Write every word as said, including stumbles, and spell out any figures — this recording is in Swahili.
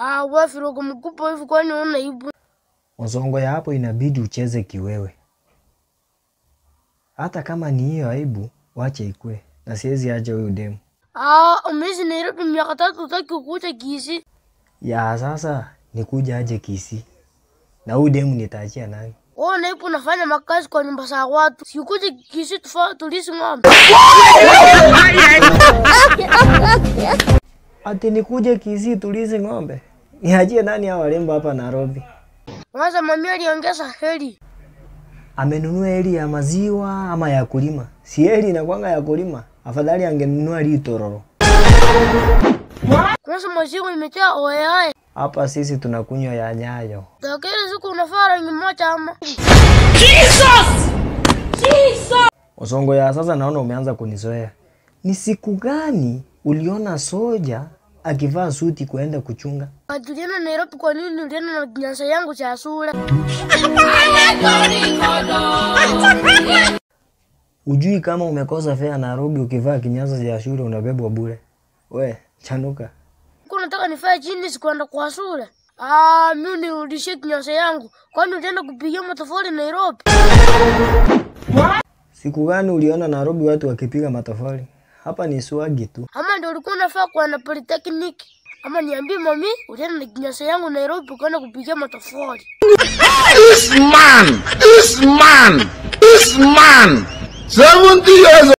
Ah, wewe Firogo mkubwa hivi kwani una aibu? Mzongo ya hapo inabidi ucheze kiwewe. Hata kama ni hiyo aibu, wache ikue. Na siwezi aje huyo demu. Ah, umeishi Nairobi miaka tatu utaki kuja Kisii. Ya sasa nikuja aje Kisii. Na huyo demu nitaachia nani? Wewe naipo unafanya makazi kwa nyumba za watu. Sikuje Kisii tufaa tulisi ng'ombe. Ati nikuje Kisii tulisi ng'ombe? Niachie nani hao walembo hapa Nairobi? Kwanza mami aliongeza heli. Amenunua heli ya maziwa ama ya kulima? Si heli inakuanga ya kulima. Afadhali angenunua litororo. Kwanza maziwa imejaa oyaye. Hapa sisi tunakunywa ya Nyayo. Takile siku unafaa rangi moja ama. Jesus! Jesus! Osongo ya sasa naona umeanza kunizoea. Ni siku gani uliona soja akivaa suti kuenda kuchunga? Atuliana Nairobi kwa nini ulienda na kinyasa yangu cha shule? Ujui kama umekosa fare Nairobi ukivaa kinyasa cha shule unabebwa bure. We, chanuka. Kwa nataka nifanye chini sikuenda kwa shule. Ah, mimi nirudishie kinyasa yangu. Kwani ulienda kupigia matofali Nairobi? Siku gani uliona Nairobi watu wakipiga matofali? Hapa ni swagi tu. Ama ndio ulikuwa unafaa kuenda polytechnic. Ama niambie mami, ulienda na kinyasa yangu Nairobi kwenda kupigia matofali. This man, this man, this man, seventy years